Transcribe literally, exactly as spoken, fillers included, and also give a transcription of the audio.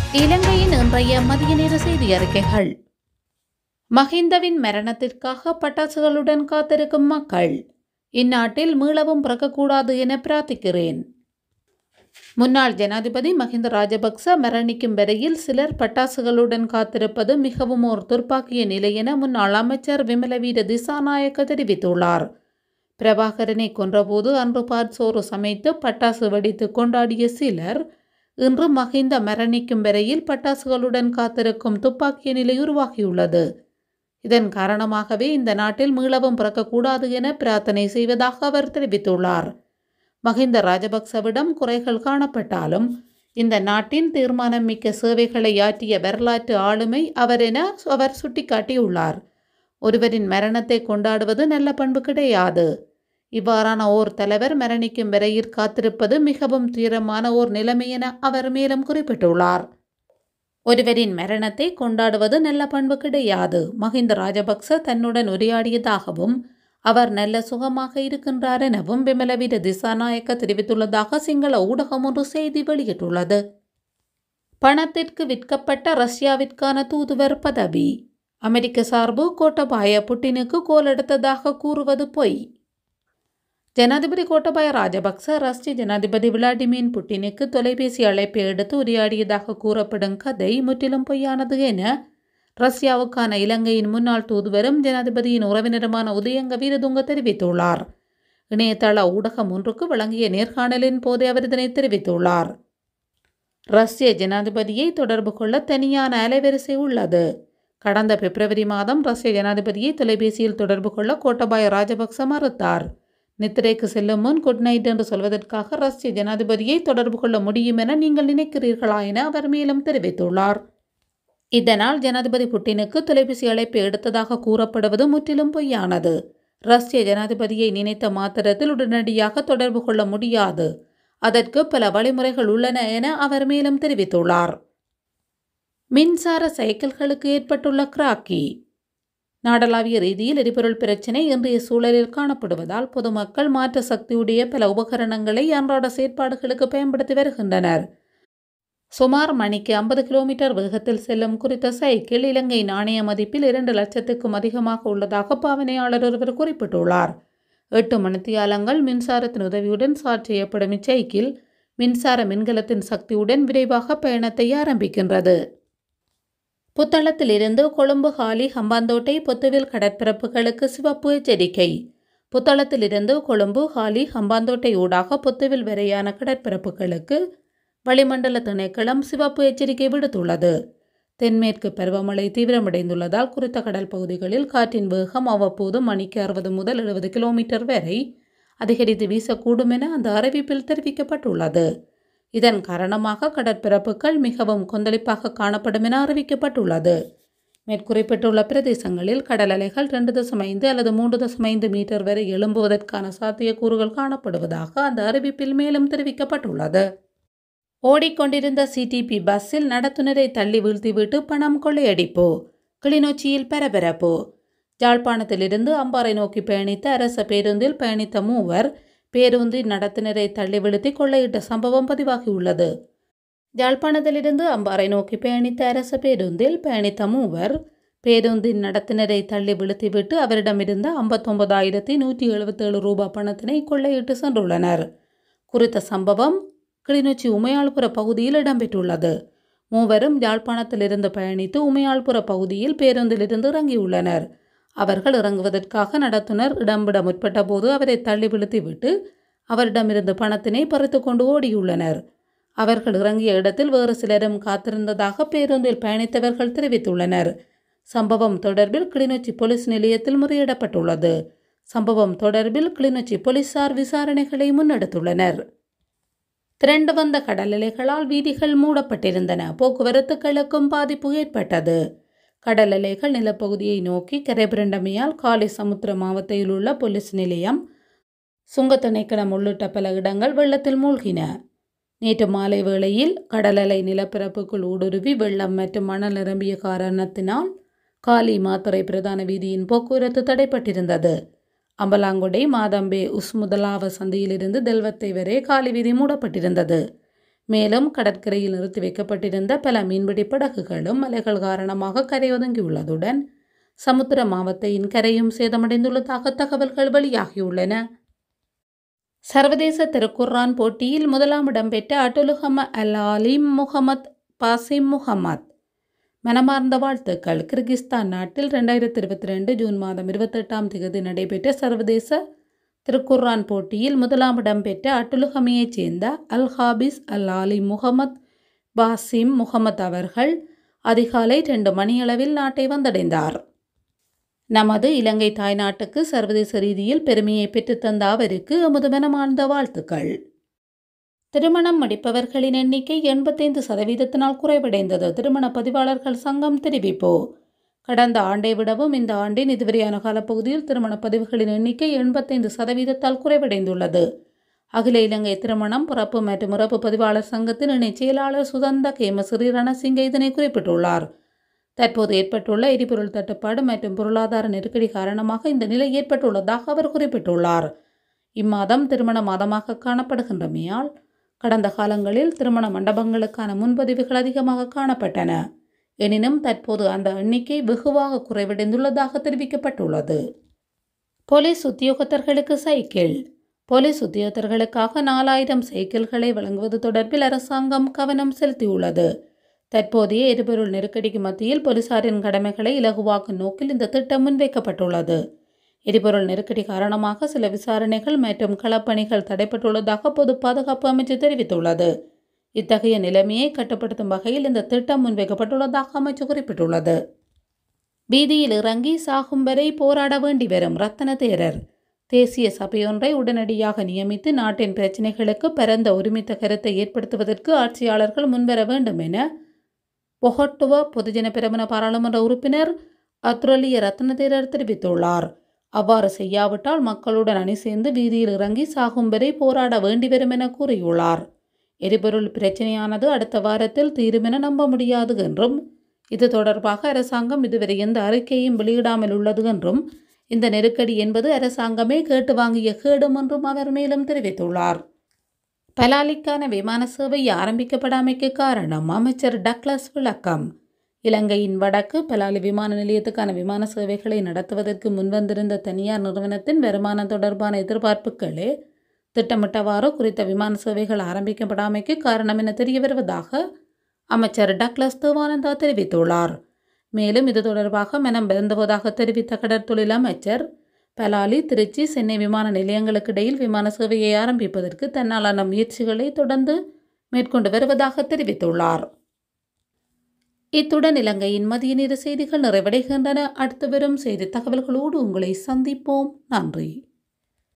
இலங்கையின் இன்றைய மதிய நேர செய்தி அறிக்கைகள். மஹிந்தவின் மரணத்திற்காக பட்டாசுகளுடன் காத்திருக்கும் மக்கள். இந்நாட்டில் மீளவும் பிறக்கக்கூடாது என பிரார்த்திக்கிறேன். முன்னாள் ஜனாதிபதி மஹிந்த ராஜபக்ச மரணிக்கும் வரையில் சிலர் பட்டாசுகளுடன் காத்திருப்பது மிகவும் ஓர் துர்ப்பாக்கிய நிலை என முன்னாள் அமைச்சர் விமலவீர திசாநாயக்க தெரிவித்துள்ளார். பிரபாகரனை கொன்றபோது அன்று பாற்சோறு சமைத்து பட்டாசு வெடித்து கொண்டாடிய சிலர் இன்று மஹிந்த மரணிக்கும் வரையில் பட்டாசுகளுடன் காத்திருக்கும் துப்பாக்கிய நிலை உருவாகியுள்ளது. இதன் காரணமாகவே இந்த நாட்டில் மீளவும் பிறக்கக்கூடாது என பிரார்த்தனை செய்வதாக அவர் தெரிவித்துள்ளார். மஹிந்த ராஜபக்சவிடம் குறைகள் காணப்பட்டாலும் இந்த நாட்டின் தீர்மானம் மிக்க சேவைகளை ஆற்றிய வரலாற்று ஆளுமை அவர் என அவர் சுட்டிக்காட்டியுள்ளார். ஒருவரின் மரணத்தை கொண்டாடுவது நல்ல பண்பு கிடையாது. இவ்வாறான ஓர் தலைவர் மரணிக்கும் வரையில் காத்திருப்பது மிகவும் துயரமான ஓர் நிலைமை என அவர் மேலும் குறிப்பிட்டுள்ளார். ஒருவரின் மரணத்தை கொண்டாடுவது நல்ல பண்பு கிடையாது. மஹிந்த ராஜபக்ச தன்னுடன் உரையாடியதாகவும் அவர் நல்ல சுகமாக இருக்கின்றார் எனவும் விமலவீர திசாநாயக்க தெரிவித்துள்ளதாக சிங்கள ஊடகம் ஒன்று செய்தி வெளியிட்டுள்ளது. பணத்திற்கு விற்கப்பட்ட ரஷ்யாவிற்கான தூதுவர் பதவி. அமெரிக்க சார்பு கோட்டபாய புட்டினுக்கு கோல் எடுத்ததாக கூறுவது பொய். ஜனாதிபதி கோட்டபாய ராஜபக்ச ரஷ்ய ஜனாதிபதி விளாடிமிர் புட்டினுக்கு தொலைபேசி அழைப்பை எடுத்து உரையாடியதாக கூறப்படும் கதை முற்றிலும் பொய்யானது என ரஷ்யாவுக்கான இலங்கையின் முன்னாள் தூதுவரும் ஜனாதிபதியின் உறவினருமான உதயங்க வீரதுங்க தெரிவித்துள்ளார். இணையதள ஊடகம் ஒன்றுக்கு வழங்கிய நேர்காணலின் போதே அவர் இதனை தெரிவித்துள்ளார். ரஷ்ய ஜனாதிபதியை தொடர்பு கொள்ள தனியான அலைவரிசை உள்ளது. கடந்த பிப்ரவரி மாதம் ரஷ்ய ஜனாதிபதியை தொலைபேசியில் தொடர்பு கொள்ள கோட்டபாய ராஜபக்ச மறுத்தார். நித்திரைக்கு செல்லும் முன் குட் நைட் என்று சொல்வதற்காக ரஷ்ய ஜனாதிபதியை தொடர்பு கொள்ள முடியும் என நீங்கள் நினைக்கிறீர்களா என அவர் மேலும் தெரிவித்துள்ளார். இதனால் ஜனாதிபதி புட்டினுக்கு தொலைபேசி அழைப்பை எடுத்ததாக கூறப்படுவது முற்றிலும் பொய்யானது. ரஷ்ய ஜனாதிபதியை நினைத்த மாத்திரத்தில் உடனடியாக தொடர்பு கொள்ள முடியாது. அதற்கு பல வழிமுறைகள் உள்ளன என அவர் மேலும் தெரிவித்துள்ளார். மின்சார சைக்கிள்களுக்கு ஏற்பட்டுள்ள கிராக்கி. நாடளாவிய ரீதியில் எரிபொருள் பிரச்சினை இன்றைய சூழலில் காணப்படுவதால் பொதுமக்கள் மாற்று சக்தியுடைய பல உபகரணங்களை அன்றாட செயற்பாடுகளுக்கு பயன்படுத்தி வருகின்றனர். சுமார் மணிக்கு ஐம்பது கிலோமீட்டர் வேகத்தில் செல்லும் குறித்த சைக்கிள் இலங்கை நாணய மதிப்பில் இரண்டு லட்சத்துக்கும் அதிகமாக உள்ளதாக பாவனையாளர் ஒருவர் குறிப்பிட்டுள்ளார். எட்டு மணித்தியாலங்கள் மின்சாரத்தின் உதவியுடன் சார்ஜ் செய்யப்படும் இச்சைக்கிள் மின்சார மின்கலத்தின் சக்தியுடன் விரைவாக பயணத்தை ஆரம்பிக்கின்றது. புத்தளத்தில் இருந்து கொழும்பு ஹாலி ஹம்பாந்தோட்டை பொத்துவில் கடற்பரப்புகளுக்கு சிவப்பு எச்சரிக்கை. புத்தளத்தில் இருந்து கொழும்பு ஹாலி ஹம்பாந்தோட்டை ஊடாக பொத்துவில் வரையான கடற்பரப்புகளுக்கு வளிமண்டல திணைக்களம் சிவப்பு எச்சரிக்கை விடுத்துள்ளது. தென்மேற்கு பருவமழை தீவிரமடைந்துள்ளதால் குறித்த கடல் பகுதிகளில் காற்றின் வேகம் அவ்வப்போது மணிக்கு அறுபது முதல் எழுபது கிலோமீட்டர் வரை அதிகரித்து வீசக்கூடும் என அந்த அறிவிப்பில் தெரிவிக்கப்பட்டுள்ளது. இதன் காரணமாக கடற்பரப்புகள் மிகவும் கொந்தளிப்பாக காணப்படும் என அறிவிக்கப்பட்டுள்ளது. மேற்குறிப்பிட்டுள்ள பிரதேசங்களில் கடல் அலைகள் இரண்டு தசம் ஐந்து அல்லது மூன்று தசம் ஐந்து மீட்டர் வரை எழும்புவதற்கான சாத்தியக்கூறுகள் காணப்படுவதாக அந்த அறிவிப்பில் மேலும் தெரிவிக்கப்பட்டுள்ளது. ஓடிக்கொண்டிருந்த சிடிபி பஸ்ஸில் நடத்துனரை தள்ளி வீழ்த்திவிட்டு பணம் கொள்ளையடிப்பு. கிளிநொச்சியில் பரபரப்பு. யாழ்ப்பாணத்திலிருந்து அம்பாறை நோக்கி பயணித்த அரச பேருந்தில் பயணித்த மூவர் பேருந்தின் நடத்துனரை தள்ளி வீழ்த்தி கொள்ளையிட்ட சம்பவம் பதிவாகியுள்ளது. யாழ்ப்பாணத்திலிருந்து அம்பாறை நோக்கி பயணித்த அரச பேருந்தில் பயணித்த மூவர் பேருந்தின் நடத்துனரை தள்ளி வீழ்த்திவிட்டு அவரிடமிருந்த ஐம்பத்தொன்பதாயிரத்தி நூற்றி எழுபத்தி ஏழு ரூபாய் பணத்தினை கொள்ளையிட்டு சென்றுள்ளனர். குறித்த சம்பவம் கிளிநொச்சி உமையாள்புர பகுதியில் இடம்பெற்றுள்ளது. மூவரும் யாழ்ப்பாணத்திலிருந்து பயணித்து உமையாள்புர பகுதியில் பேருந்திலிருந்து இறங்கியுள்ளனர். அவர்கள் இறங்குவதற்காக நடத்துனர் இடம்பிட முற்பட்ட போது அவரை தள்ளி வீழ்த்திவிட்டு அவரிடமிருந்து பணத்தினை பறித்து கொண்டு ஓடியுள்ளனர். அவர்கள் இறங்கிய இடத்தில் வேறு சிலரும் காத்திருந்ததாக பேருந்தில் பயணித்தவர்கள் தெரிவித்துள்ளனர். சம்பவம் தொடர்பில் கிளிநொச்சி போலீஸ் நிலையத்தில் முறையிடப்பட்டுள்ளது. சம்பவம் தொடர்பில் கிளிநொச்சி போலீசார் விசாரணைகளை முன்னெடுத்துள்ளனர். திரண்டு வந்த கடல் அலைகளால் வீதிகள் மூடப்பட்டிருந்தன. போக்குவரத்துகளுக்கும் பாதிப்பு ஏற்பட்டது. கடல் அலைகள் நிலப்பகுதியை நோக்கி கரைபுரண்டமையால் காலி சமுத்திர மாவட்டத்தில் உள்ள போலீஸ் நிலையம், சுங்கத்திணைக்களம் உள்ளிட்ட பல இடங்கள் வெள்ளத்தில் மூழ்கின. நேற்று மாலை வேளையில் கடல் அலை நிலப்பரப்புக்குள் ஊடுருவி வெள்ளம் மற்றும் மணல் நிரம்பிய காரணத்தினால் காலி மாத்தறை பிரதான வீதியின் போக்குவரத்து தடைப்பட்டிருந்தது. அம்பலாங்குடை மாதம்பே உஸ்முதலாவ சந்தையிலிருந்து தெல்வத்தை வரை காலி வீதி மூடப்பட்டிருந்தது. மேலும் கடற்கரையில் நிறுத்தி வைக்கப்பட்டிருந்த பல மீன்பிடி படகுகளும் மலைகள் காரணமாக கரையொதுங்கியுள்ளதுடன் சமுத்திர மாவத்தையின் கரையும் சேதமடைந்துள்ளதாக தகவல்கள் வெளியாகியுள்ளன. சர்வதேச திருக்குர்ஆன் போட்டியில் முதலாம் இடம் பெற்ற அட்டுலுஹம அல் ஆலிம் முகமத் பாசிம் முகமத் மனமார்ந்த வாழ்த்துக்கள். கிர்கிஸ்தான் நாட்டில் இரண்டாயிரத்தி இருபத்தி ரெண்டு ஜூன் மாதம் இருபத்தெட்டாம் தேதி நடைபெற்ற சர்வதேச திருக்குர்ஆன் போட்டியில் முதலாம் இடம் பெற்ற அட்டுலுஹமையைச் சேர்ந்த அல் ஹாபிஸ் அல் ஆலிம் முகமத் பாசிம் முகமத் அவர்கள் அதிகாலை இரண்டு மணியளவில் நாட்டை வந்தடைந்தார். நமது இலங்கை தாய்நாட்டுக்கு சர்வதேச ரீதியில் பெருமையை பெற்றுத்தந்த அவருக்கு எமது மனமார்ந்த வாழ்த்துக்கள். திருமணம் முடிப்பவர்களின் எண்ணிக்கை எண்பத்தைந்து சதவீதத்தினால் குறைவடைந்தது. திருமண பதிவாளர்கள் சங்கம் தெரிவிப்பு. கடந்த ஆண்டை விடவும் இந்த ஆண்டின் இதுவரையான காலப்பகுதியில் திருமண பதிவுகளின் எண்ணிக்கை எண்பத்தைந்து சதவீதத்தால் குறைவடைந்துள்ளது. அகில இலங்கை திருமணம் பிறப்பு மற்றும் இறப்பு பதிவாளர் சங்கத்தின் இணை செயலாளர் சுதந்த கேமசிறி ரணசிங்க இதனை குறிப்பிட்டுள்ளார். தற்போது ஏற்பட்டுள்ள எரிபொருள் தட்டுப்பாடு மற்றும் பொருளாதார நெருக்கடி காரணமாக இந்த நிலை ஏற்பட்டுள்ளதாக அவர் குறிப்பிட்டுள்ளார். இம்மாதம் திருமண மாதமாக காணப்படுகின்றமையால் கடந்த காலங்களில் திருமண மண்டபங்களுக்கான முன்பதிவுகள் அதிகமாக காணப்பட்டன. எனினும் தற்போது அந்த எண்ணிக்கை வெகுவாக குறைவடைந்துள்ளதாக தெரிவிக்கப்பட்டுள்ளது. போலீஸ் உத்தியோகத்தர்களுக்கு சைக்கிள். போலீஸ் உத்தியோகத்தர்களுக்காக நாலாயிரம் சைக்கிள்களை வழங்குவது தொடர்பில் அரசாங்கம் கவனம் செலுத்தியுள்ளது. தற்போதைய எரிபொருள் நெருக்கடிக்கு மத்தியில் போலீசாரின் கடமைகளை இலகுவாக்கும் நோக்கில் இந்த திட்டம் முன்வைக்கப்பட்டுள்ளது. எரிபொருள் நெருக்கடி காரணமாக சில விசாரணைகள் மற்றும் களப்பணிகள் தடைப்பட்டுள்ளதாக பொது பாதுகாப்பு அமைச்சு தெரிவித்துள்ளது. இத்தகைய நிலைமையை கட்டுப்படுத்தும் வகையில் இந்த திட்டம் முன்வைக்கப்பட்டுள்ளதாக அமைச்சு குறிப்பிட்டுள்ளது. வீதியில் இறங்கி சாகும் வரை போராட வேண்டி வரும் ரத்தன தேரர். தேசிய சபையொன்றை உடனடியாக நியமித்து நாட்டின் பிரச்சினைகளுக்கு பரந்த ஒருமித்த கருத்தை ஏற்படுத்துவதற்கு ஆட்சியாளர்கள் முன்வர வேண்டும் என பொகட்டுவ பொதுஜன பெரமுன பாராளுமன்ற உறுப்பினர் அத்ரலிய ரத்ன தேரர் தெரிவித்துள்ளார். அவ்வாறு செய்யாவிட்டால் மக்களுடன் அணி சேர்ந்து வீதியில் இறங்கி சாகும் வரை போராட வேண்டி வரும் என கூறியுள்ளார். எரிபொருள் பிரச்சினையானது அடுத்த வாரத்தில் தீரும் என நம்ப முடியாது என்றும் இது தொடர்பாக அரசாங்கம் இதுவரை எந்த அறிக்கையும் வெளியிடாமல் உள்ளது என்றும் இந்த நெருக்கடி என்பது அரசாங்கமே கேட்டு வாங்கிய கேடும் என்றும் அவர் மேலும் தெரிவித்துள்ளார். பலாலிக்கான விமான சேவை ஆரம்பிக்கப்படாமைக்கு காரணம் அமைச்சர் டக்ளஸ் விளக்கம். இலங்கையின் வடக்கு பலாலி விமான நிலையத்துக்கான விமான சேவைகளை நடத்துவதற்கு முன்வந்திருந்த தனியார் நிறுவனத்தின் வருமானம் தொடர்பான எதிர்பார்ப்புகளே திட்டமிட்டவாறு குறித்த விமான சேவைகள் ஆரம்பிக்கப்படாமைக்கு காரணம் என தெரிய வருவதாக அமைச்சர் டக்ளஸ் தேவானந்தா தெரிவித்துள்ளார். மேலும் இது தொடர்பாக மனம் பிறந்துவதாக தெரிவித்த கடற்தொழில் அமைச்சர் பலாலி, திருச்சி, சென்னை விமான நிலையங்களுக்கு இடையில் விமான சேவையை ஆரம்பிப்பதற்கு தன்னாலான முயற்சிகளை தொடர்ந்து மேற்கொண்டு வருவதாக தெரிவித்துள்ளார். இத்துடன் இலங்கையின் மதிய நேர செய்திகள் நிறைவடைகின்றன. அடுத்து வரும் செய்தி தகவல்களோடு உங்களை சந்திப்போம். நன்றி.